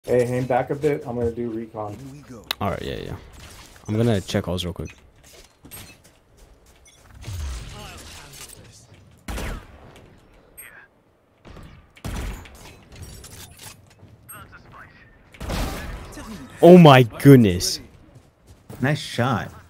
Hey, hang back a bit. I'm gonna do recon. Alright, yeah. I'm gonna check halls real quick. Oh my goodness. Nice shot.